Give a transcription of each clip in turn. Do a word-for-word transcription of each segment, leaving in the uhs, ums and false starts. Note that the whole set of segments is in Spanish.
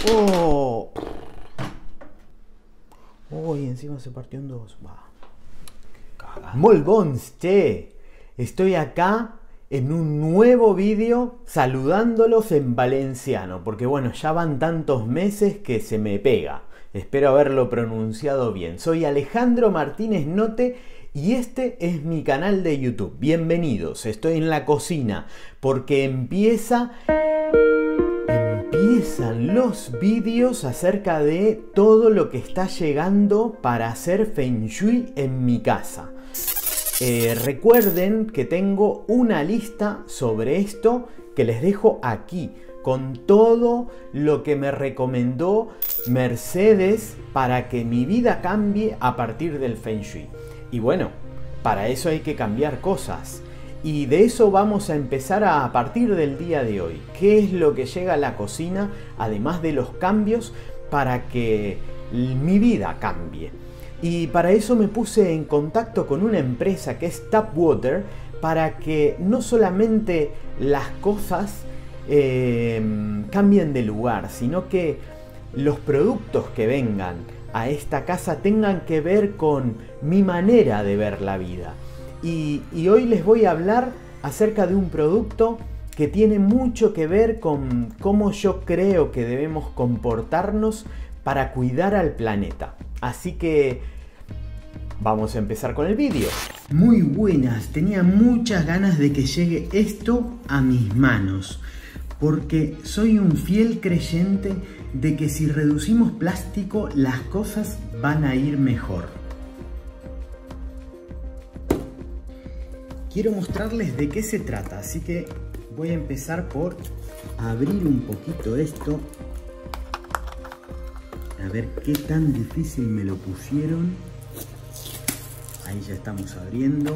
Oh. Oh, y encima se partió en dos. Molt bons, che. Estoy acá en un nuevo vídeo saludándolos en valenciano, porque bueno, ya van tantos meses que se me pega. Espero haberlo pronunciado bien. Soy Alejandro Martínez Note y este es mi canal de YouTube. Bienvenidos, estoy en la cocina porque empieza... Empiezan los vídeos acerca de todo lo que está llegando para hacer Feng Shui en mi casa. Eh, recuerden que tengo una lista sobre esto que les dejo aquí, con todo lo que me recomendó Mercedes para que mi vida cambie a partir del Feng Shui. Y bueno, para eso hay que cambiar cosas. Y de eso vamos a empezar a, a partir del día de hoy. ¿Qué es lo que llega a la cocina, además de los cambios, para que mi vida cambie? Y para eso me puse en contacto con una empresa que es Tap Water, para que no solamente las cosas eh, cambien de lugar, sino que los productos que vengan a esta casa tengan que ver con mi manera de ver la vida. Y, y hoy les voy a hablar acerca de un producto que tiene mucho que ver con cómo yo creo que debemos comportarnos para cuidar al planeta. Así que vamos a empezar con el vídeo. Muy buenas, tenía muchas ganas de que llegue esto a mis manos, porque soy un fiel creyente de que si reducimos plástico las cosas van a ir mejor. Quiero mostrarles de qué se trata, así que voy a empezar por abrir un poquito esto. A ver qué tan difícil me lo pusieron. Ahí ya estamos abriendo.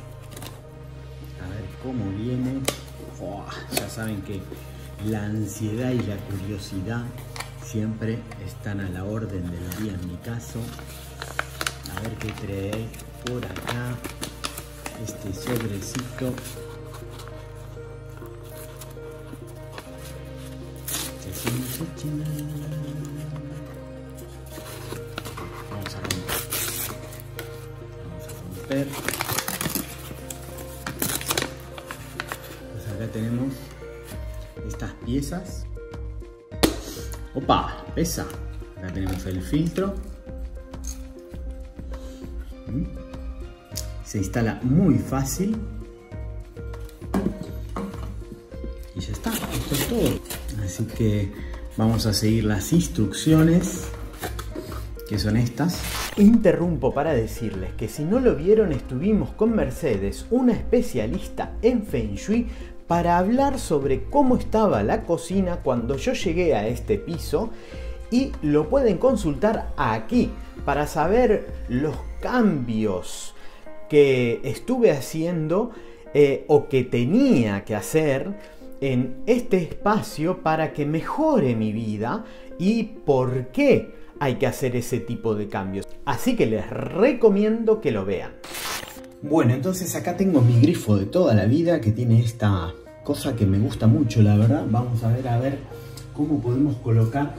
A ver cómo viene. Oh, ya saben que la ansiedad y la curiosidad siempre están a la orden del día en mi caso. A ver qué trae por acá. Este sobrecito. Vamos a romper. Vamos a romper. Pues acá tenemos estas piezas. ¡Opa! Pesa. Acá tenemos el filtro. Se instala muy fácil. Y ya está, esto es todo. Así que vamos a seguir las instrucciones, que son estas. Interrumpo para decirles que si no lo vieron, estuvimos con Mercedes, una especialista en Feng Shui, para hablar sobre cómo estaba la cocina cuando yo llegué a este piso. Y lo pueden consultar aquí para saber los cambios que estuve haciendo eh, o que tenía que hacer en este espacio para que mejore mi vida y por qué hay que hacer ese tipo de cambios. Así que les recomiendo que lo vean. Bueno, entonces acá tengo mi grifo de toda la vida, que tiene esta cosa que me gusta mucho, la verdad. Vamos a ver a ver cómo podemos colocar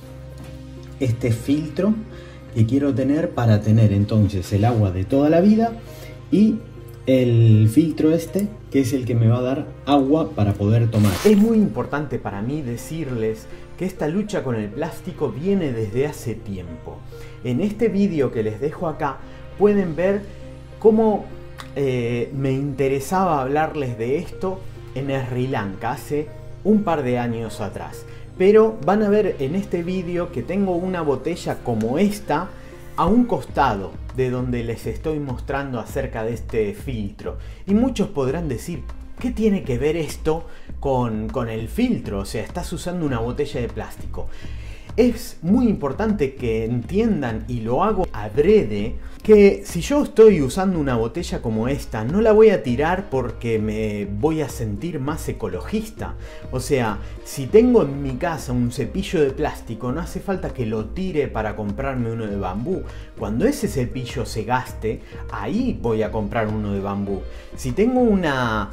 este filtro que quiero tener para tener entonces el agua de toda la vida y el filtro este, que es el que me va a dar agua para poder tomar. Es muy importante para mí decirles que esta lucha con el plástico viene desde hace tiempo. En este vídeo que les dejo acá pueden ver cómo eh, me interesaba hablarles de esto en Sri Lanka hace un par de años atrás. Pero van a ver en este vídeo que tengo una botella como esta a un costado de donde les estoy mostrando acerca de este filtro. Y muchos podrán decir, ¿qué tiene que ver esto con, con el filtro? O sea, estás usando una botella de plástico. Es muy importante que entiendan, y lo hago adrede, que si yo estoy usando una botella como esta, no la voy a tirar porque me voy a sentir más ecologista. O sea, si tengo en mi casa un cepillo de plástico, no hace falta que lo tire para comprarme uno de bambú. Cuando ese cepillo se gaste, ahí voy a comprar uno de bambú. Si tengo una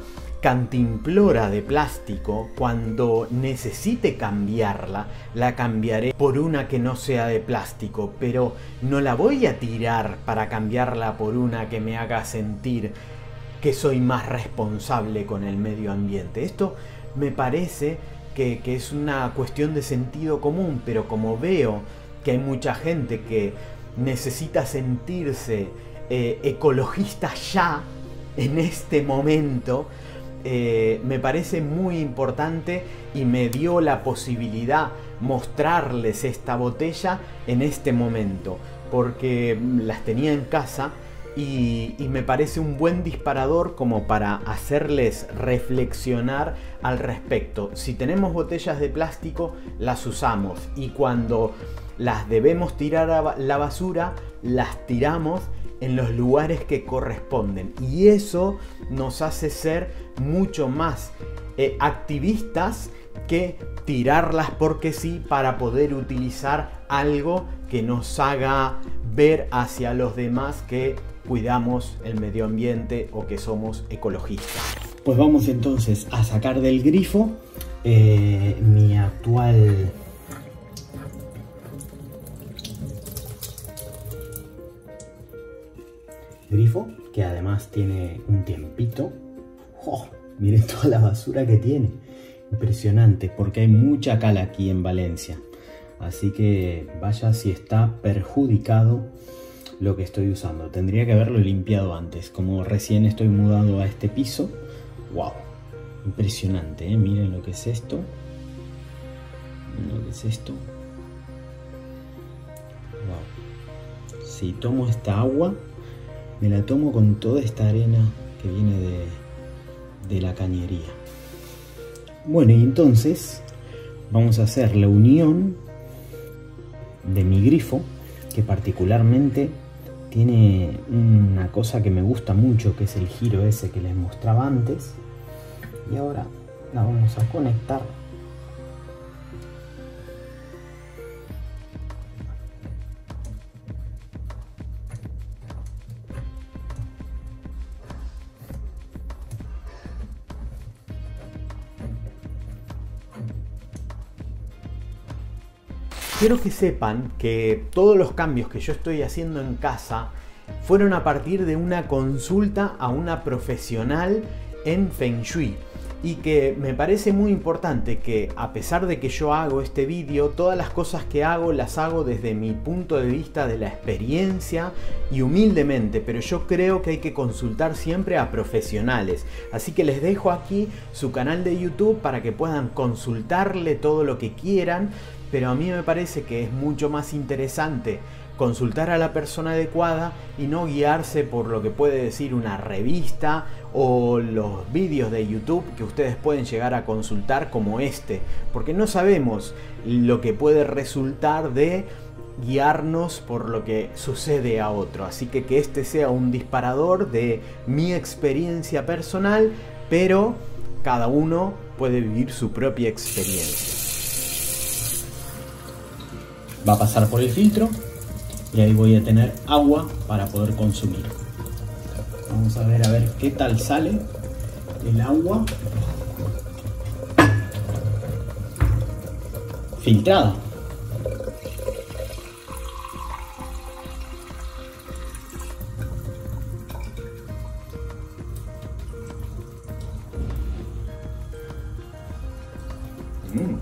cantimplora de plástico, cuando necesite cambiarla, la cambiaré por una que no sea de plástico, pero no la voy a tirar para cambiarla por una que me haga sentir que soy más responsable con el medio ambiente. Esto me parece que, que es una cuestión de sentido común, pero como veo que hay mucha gente que necesita sentirse eh, ecologista ya, en este momento, eh, me parece muy importante y me dio la posibilidad mostrarles esta botella en este momento, porque las tenía en casa y, y me parece un buen disparador como para hacerles reflexionar al respecto. Si tenemos botellas de plástico, las usamos, y cuando las debemos tirar a la basura, las tiramos en los lugares que corresponden, y eso nos hace ser mucho más eh, activistas que tirarlas porque sí, para poder utilizar algo que nos haga ver hacia los demás que cuidamos el medio ambiente o que somos ecologistas. Pues vamos entonces a sacar del grifo eh, mi actual grifo, que además tiene un tiempito. ¡Oh! Miren toda la basura que tiene. Impresionante, porque hay mucha cal aquí en Valencia. Así que vaya si está perjudicado lo que estoy usando. Tendría que haberlo limpiado antes. Como recién estoy mudado a este piso. ¡Wow! Impresionante, ¿eh? Miren lo que es esto. Miren lo que es esto. ¡Wow! Si tomo esta agua, me la tomo con toda esta arena que viene de, de la cañería. Bueno, y entonces vamos a hacer la unión de mi grifo, que particularmente tiene una cosa que me gusta mucho, que es el giro ese que les mostraba antes. Y ahora la vamos a conectar. Quiero que sepan que todos los cambios que yo estoy haciendo en casa fueron a partir de una consulta a una profesional en Feng Shui, y que me parece muy importante que, a pesar de que yo hago este vídeo, todas las cosas que hago las hago desde mi punto de vista de la experiencia y humildemente, pero yo creo que hay que consultar siempre a profesionales. Así que les dejo aquí su canal de YouTube para que puedan consultarle todo lo que quieran, pero a mí me parece que es mucho más interesante consultar a la persona adecuada y no guiarse por lo que puede decir una revista o los vídeos de YouTube que ustedes pueden llegar a consultar, como este, porque no sabemos lo que puede resultar de guiarnos por lo que sucede a otro. Así que que este sea un disparador de mi experiencia personal, pero cada uno puede vivir su propia experiencia. Va a pasar por el filtro y ahí voy a tener agua para poder consumir. Vamos a ver a ver qué tal sale el agua filtrada. Mm.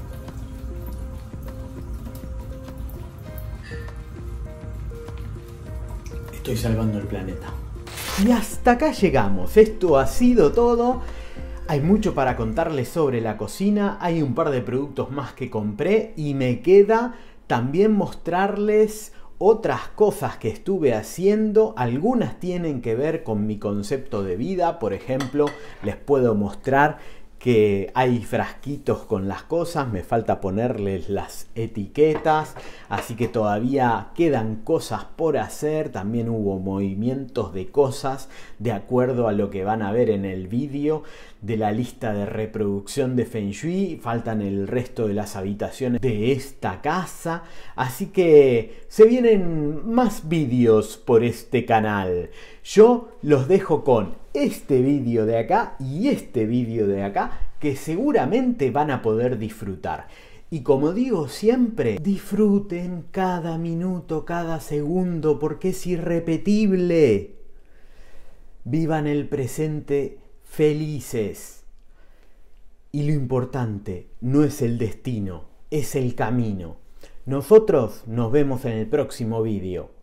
Estoy salvando el planeta. Y hasta acá llegamos. Esto ha sido todo. Hay mucho para contarles sobre la cocina. Hay un par de productos más que compré y me queda también mostrarles otras cosas que estuve haciendo. Algunas tienen que ver con mi concepto de vida. Por ejemplo, les puedo mostrar que hay frasquitos con las cosas, me falta ponerles las etiquetas, así que todavía quedan cosas por hacer. También hubo movimientos de cosas de acuerdo a lo que van a ver en el vídeo de la lista de reproducción de Feng Shui. Faltan el resto de las habitaciones de esta casa, así que se vienen más vídeos por este canal. Yo los dejo con este vídeo de acá y este vídeo de acá que seguramente van a poder disfrutar. Y como digo siempre, disfruten cada minuto, cada segundo, porque es irrepetible. Vivan el presente felices. Y lo importante no es el destino, es el camino. Nosotros nos vemos en el próximo vídeo.